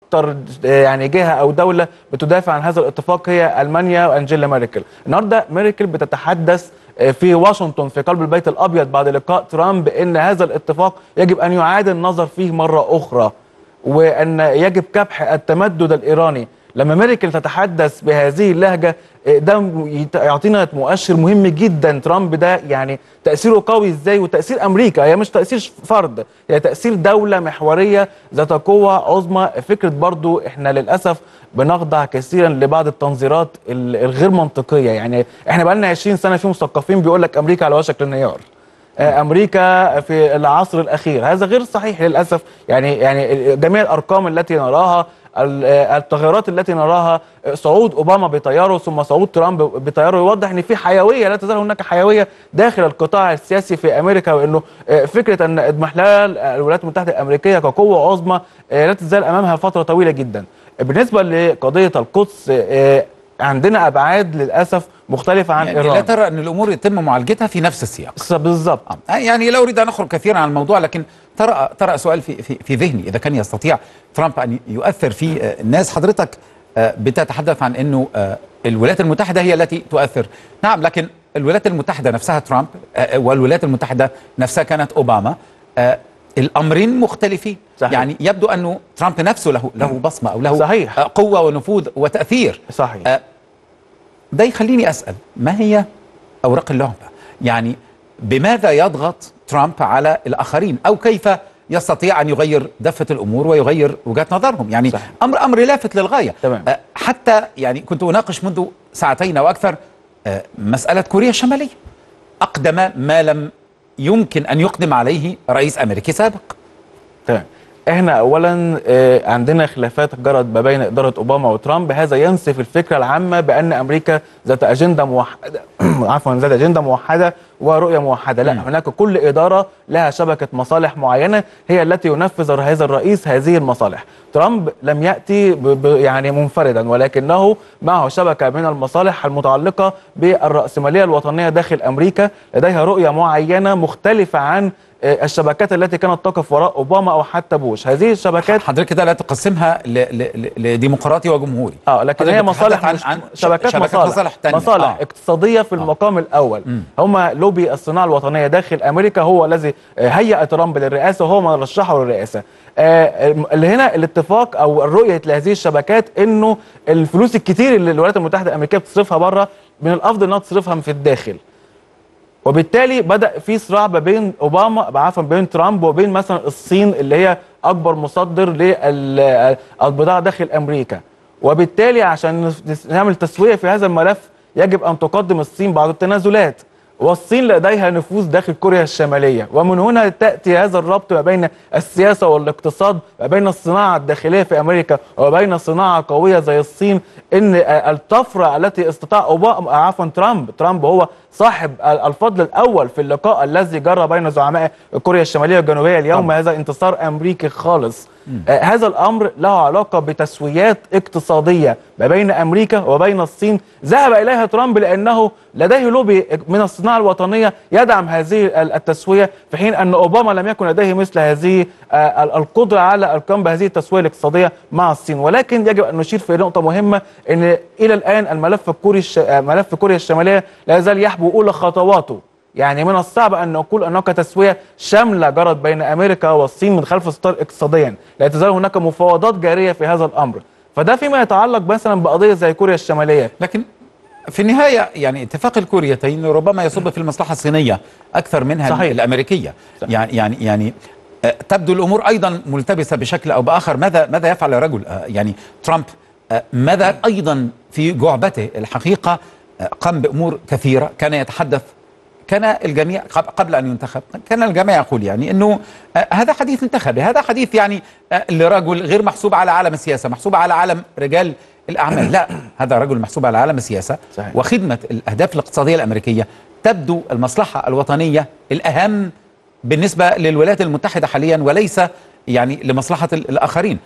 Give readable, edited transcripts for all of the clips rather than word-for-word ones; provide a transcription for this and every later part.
اكتر يعني جهه او دوله بتدافع عن هذا الاتفاق هي المانيا وانجيلا ميركل. النهارده ميركل بتتحدث في واشنطن في قلب البيت الابيض بعد لقاء ترامب ان هذا الاتفاق يجب ان يعاد النظر فيه مره اخرى، وان يجب كبح التمدد الايراني. لما ميركل تتحدث بهذه اللهجه ده يعطينا مؤشر مهم جدا. ترامب ده يعني تاثيره قوي ازاي، وتاثير امريكا هي مش تاثير فرد، هي تاثير دوله محوريه ذات قوه عظمى. فكره برضو احنا للاسف بنخضع كثيرا لبعض التنظيرات الغير منطقيه. يعني احنا بقى لنا 20 سنه في مثقفين بيقول لك امريكا على وشك الانهيار، امريكا في العصر الاخير. هذا غير صحيح للاسف. يعني جميع الارقام التي نراها، التغيرات التي نراها، صعود اوباما بطياره ثم صعود ترامب بطياره، يوضح ان في حيويه، لا تزال هناك حيويه داخل القطاع السياسي في امريكا، وانه فكره ان اضمحلال الولايات المتحده الامريكيه كقوه عظمى لا تزال امامها فتره طويله جدا. بالنسبه لقضيه القدس عندنا ابعاد للاسف مختلفه عن يعني ايران. لا ترى ان الامور يتم معالجتها في نفس السياق؟ بالظبط. يعني لا اريد ان اخرج كثيرا عن الموضوع، لكن ترى سؤال في ذهني، اذا كان يستطيع ترامب ان يؤثر في الناس. حضرتك بتتحدث عن انه الولايات المتحده هي التي تؤثر، نعم، لكن الولايات المتحده نفسها ترامب والولايات المتحده نفسها كانت اوباما، الامرين مختلفين. صحيح. يعني يبدو انه ترامب نفسه له بصمه او له صحيح. قوه ونفوذ وتاثير. صحيح. ده يخليني اسال، ما هي اوراق اللعبه؟ يعني بماذا يضغط ترامب على الاخرين، او كيف يستطيع ان يغير دفه الامور ويغير وجهات نظرهم؟ يعني صحيح. امر لافت للغايه. تمام. حتى يعني كنت اناقش منذ ساعتين او اكثر مساله كوريا الشماليه، اقدم ما لم يمكن ان يقدم عليه رئيس امريكي سابق. تمام. احنا اولا عندنا خلافات جرت ما بين اداره اوباما وترامب، هذا ينسف الفكره العامه بان امريكا ذات اجنده موحده عفوا ذات اجنده موحده ورؤيه موحده. لا، هناك كل اداره لها شبكه مصالح معينه هي التي ينفذ هذا الرئيس هذه المصالح. ترامب لم ياتي يعني منفردا، ولكنه معه شبكه من المصالح المتعلقه بالراسماليه الوطنيه داخل امريكا، لديها رؤيه معينه مختلفه عن الشبكات التي كانت تقف وراء اوباما او حتى بوش. هذه الشبكات حضرتك كده لا تقسمها لديمقراطي وجمهوري، لكن هي مصالح عن شبكات مصالح مصالح اقتصاديه في المقام الاول. هم لوبي الصناعه الوطنيه داخل امريكا هو الذي هيأ ترامب للرئاسه، وهو من رشحه للرئاسه. اللي هنا الاتفاق او الرؤيه لهذه الشبكات انه الفلوس الكتير اللي الولايات المتحده الامريكيه بتصرفها بره من الافضل انها تصرفها في الداخل. وبالتالي بدأ في صراع بين بين ترامب وبين مثلا الصين اللي هي اكبر مصدر للبضاعه داخل امريكا. وبالتالي عشان نعمل تسويه في هذا الملف يجب ان تقدم الصين بعض التنازلات، والصين لديها نفوذ داخل كوريا الشماليه، ومن هنا تاتي هذا الربط ما بين السياسه والاقتصاد، ما بين الصناعه الداخليه في امريكا وبين صناعه قويه زي الصين. ان الطفره التي استطاع ترامب هو صاحب الفضل الاول في اللقاء الذي جرى بين زعماء كوريا الشماليه والجنوبيه اليوم. هذا انتصار امريكي خالص. هذا الامر له علاقه بتسويات اقتصاديه ما بين امريكا وبين الصين ذهب اليها ترامب لانه لديه لوبي من الصناعه الوطنيه يدعم هذه التسويه، في حين ان اوباما لم يكن لديه مثل هذه القدره على القيام بهذه التسويه الاقتصاديه مع الصين. ولكن يجب ان نشير في نقطه مهمه، ان الى الان الملف ملف كوريا الشماليه لا يزال يحبو اولى خطواته. يعني من الصعب ان نقول هناك تسويه شامله جرت بين امريكا والصين من خلف الستار اقتصاديا، لا تزال هناك مفاوضات جاريه في هذا الامر. فده فيما يتعلق مثلا بقضيه زي كوريا الشماليه. لكن في النهايه يعني اتفاق الكوريتين ربما يصب في المصلحه الصينيه اكثر منها صحيح. الامريكيه. صحيح. يعني تبدو الامور ايضا ملتبسه بشكل او باخر. ماذا يفعل الرجل يعني ترامب؟ ماذا ايضا في جعبته؟ الحقيقه قام بامور كثيره. كان يتحدث، كان الجميع قبل ان ينتخب كان الجميع يقول يعني انه هذا حديث انتخابي، هذا حديث يعني لرجل غير محسوب على عالم السياسه، محسوب على عالم رجال الاعمال. لا، هذا رجل محسوب على عالم السياسه صحيح. وخدمه الاهداف الاقتصاديه الامريكيه. تبدو المصلحه الوطنيه الاهم بالنسبه للولايات المتحده حاليا، وليس يعني لمصلحه الاخرين.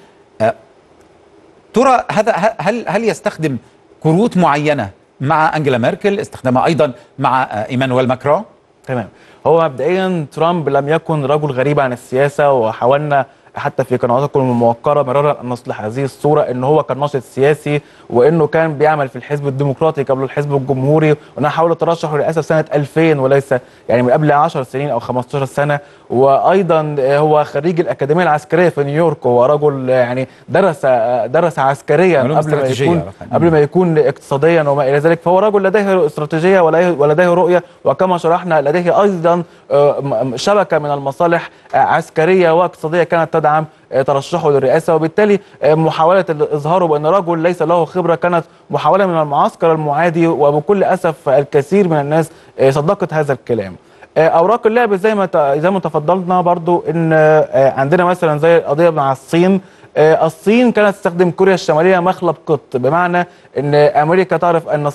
ترى هل يستخدم كروت معينه مع أنجيلا ميركل، استخدامها أيضا مع إيمانويل ماكرون؟ تمام. هو مبدئيا ترامب لم يكن رجل غريب عن السياسة، وحاولنا حتى في قنواتكم الموقره مرارا ان نصلح هذه الصوره ان هو كان ناشط سياسي وانه كان بيعمل في الحزب الديمقراطي قبل الحزب الجمهوري، وانه حاول الترشح للرئاسه سنه 2000 وليس يعني من قبل 10 سنين او 15 سنه. وايضا هو خريج الاكاديميه العسكريه في نيويورك، وهو رجل يعني درس عسكريا قبل ما يكون اقتصاديا وما الى ذلك، فهو رجل لديه استراتيجيه ولديه رؤيه، وكما شرحنا لديه ايضا شبكه من المصالح عسكريه واقتصاديه كانت تدعم ترشحه للرئاسه، وبالتالي محاوله اظهاره بان رجل ليس له خبره كانت محاوله من المعسكر المعادي، وبكل اسف الكثير من الناس صدقت هذا الكلام. اوراق اللعب زي ما تفضلنا برضو ان عندنا مثلا زي القضيه مع الصين. الصين كانت تستخدم كوريا الشماليه مخلب قط، بمعنى ان امريكا تعرف ان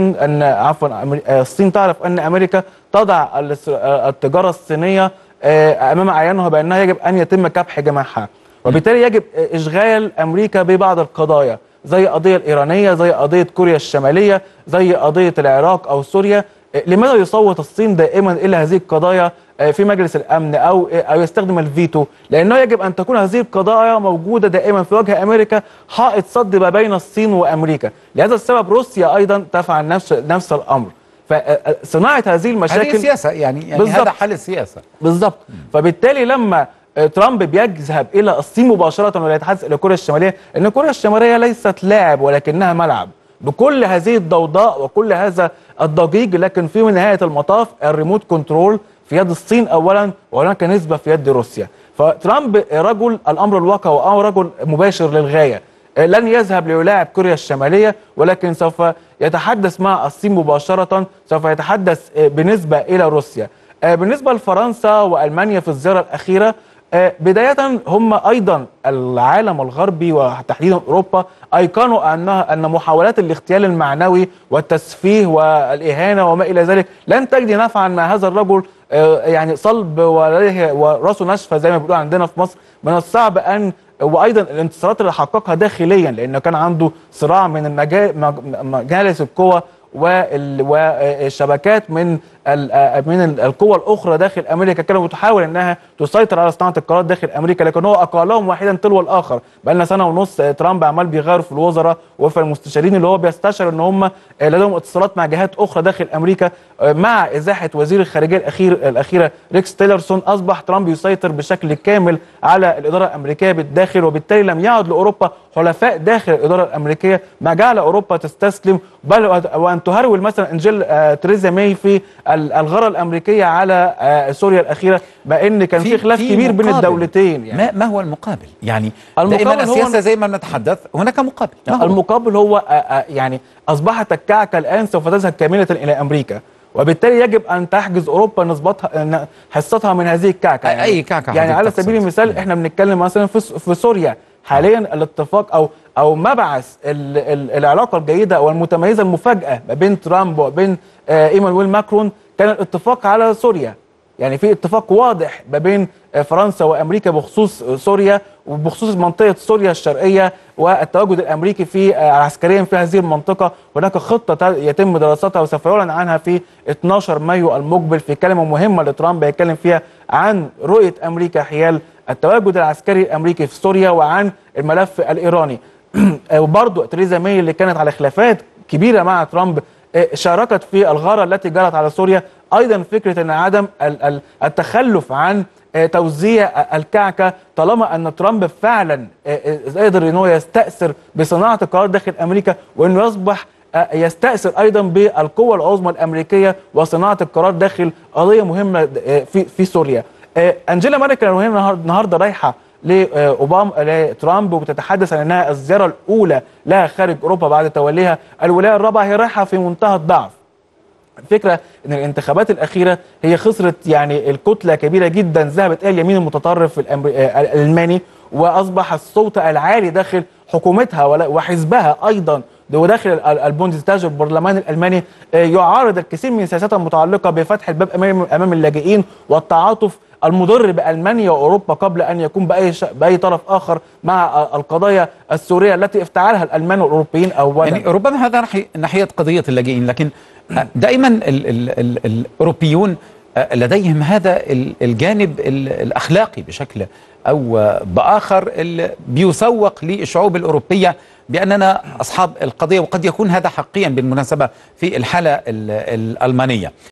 الصين تعرف ان امريكا تضع التجاره الصينيه امام اعيانها بانها يجب ان يتم كبح جماحها، وبالتالي يجب اشغال امريكا ببعض القضايا زي القضيه الايرانيه، زي قضيه كوريا الشماليه، زي قضيه العراق او سوريا. لماذا يصوت الصين دائما الى هذه القضايا في مجلس الامن او يستخدم الفيتو؟ لانه يجب ان تكون هذه القضايا موجوده دائما في وجه امريكا، حائط صد ما بين الصين وامريكا. لهذا السبب روسيا ايضا تفعل نفس الامر. فصناعه هذه المشاكل هذه سياسه، يعني هذا حل السياسه بالضبط. فبالتالي لما ترامب بيذهب الى الصين مباشره ولا يتحدث الى كوريا الشماليه، ان كوريا الشماليه ليست لاعب ولكنها ملعب، بكل هذه الضوضاء وكل هذا الضجيج، لكن في نهايه المطاف الريموت كنترول في يد الصين اولا، وهناك نسبه في يد روسيا. فترامب رجل الامر الواقع او رجل مباشر للغايه، لن يذهب ليلاعب كوريا الشماليه، ولكن سوف يتحدث مع الصين مباشره، سوف يتحدث بنسبه الى روسيا. بالنسبه لفرنسا والمانيا في الزياره الاخيره، بدايه هم ايضا العالم الغربي وتحديدا اوروبا ايقنوا ان محاولات الاغتيال المعنوي والتسفيه والاهانه وما الى ذلك لن تجدي نفعا مع هذا الرجل، يعني صلب وراسه ناشفه زي ما بيقولوا عندنا في مصر. من الصعب ان وايضا الانتصارات اللي حققها داخليا، لانه كان عنده صراع من مجالس القوى والشبكات من القوى الاخرى داخل امريكا، كانت تحاول انها تسيطر على صناعه القرار داخل امريكا، لكن هو اقالهم واحدا تلو الاخر. بقى لنا سنه ونص ترامب عمال بيغير في الوزراء وفي المستشارين اللي هو بيستشعر ان هم لديهم اتصالات مع جهات اخرى داخل امريكا. مع ازاحه وزير الخارجيه الاخيره ريكس تيلرسون، اصبح ترامب يسيطر بشكل كامل على الاداره الامريكيه بالداخل، وبالتالي لم يعد لاوروبا حلفاء داخل الاداره الامريكيه، ما جعل اوروبا تستسلم بل وان تهرول مثلا انجيل تريزا ماي في الغاره الامريكيه على سوريا الاخيره، بان كان في خلاف كبير بين الدولتين. يعني ما هو المقابل؟ يعني دائما السياسه زي ما بنتحدث هناك مقابل. المقابل هو يعني اصبحت الكعكه الان سوف تذهب كامله الى امريكا، وبالتالي يجب ان تحجز اوروبا نسبتها حصتها من هذه الكعكه. يعني اي كعكه. يعني على سبيل المثال احنا بنتكلم مثلا في سوريا حاليا الاتفاق او مبعث العلاقه الجيده والمتميزه المفاجاه ما بين ترامب وبين ايمانويل ماكرون كان الاتفاق على سوريا. يعني في اتفاق واضح ما بين فرنسا وامريكا بخصوص سوريا وبخصوص منطقه سوريا الشرقيه والتواجد الامريكي في عسكريا في هذه المنطقه. هناك خطه يتم دراستها وسوف يعلن عنها في 12 مايو المقبل في كلمه مهمه لترامب هيتكلم فيها عن رؤيه امريكا حيال التواجد العسكري الامريكي في سوريا وعن الملف الايراني. وبرضه تريزا ماي اللي كانت على خلافات كبيره مع ترامب شاركت في الغاره التي جرت على سوريا. ايضا فكره ان عدم التخلف عن توزيع الكعكه طالما ان ترامب فعلا قدر ان هو يستاثر بصناعه القرار داخل امريكا، وانه يصبح يستاثر ايضا بالقوه العظمى الامريكيه وصناعه القرار داخل قضيه مهمه في سوريا. انجيلا ميركل وهي النهارده رايحه لترامب وبتتحدث عن انها الزياره الاولى لها خارج اوروبا بعد توليها الولايه الرابعه، هي رايحه في منتهى الضعف. الفكره ان الانتخابات الاخيره هي خسرت يعني الكتله كبيره جدا ذهبت الى اليمين المتطرف الالماني، واصبح الصوت العالي داخل حكومتها وحزبها ايضا وداخل البوندستاج البرلمان الالماني يعارض الكثير من سياساتها المتعلقه بفتح الباب امام اللاجئين والتعاطف المضر بالمانيا واوروبا قبل ان يكون باي طرف اخر مع القضايا السوريه التي افتعلها الالمان والاوروبيين اولا. يعني ربما هذا ناحيه قضيه اللاجئين، لكن دائما الاوروبيون لديهم هذا الجانب الاخلاقي بشكل أو بآخر بيسوق للشعوب الأوروبية بأننا أصحاب القضية، وقد يكون هذا حقيقا بالمناسبة في الحالة الألمانية.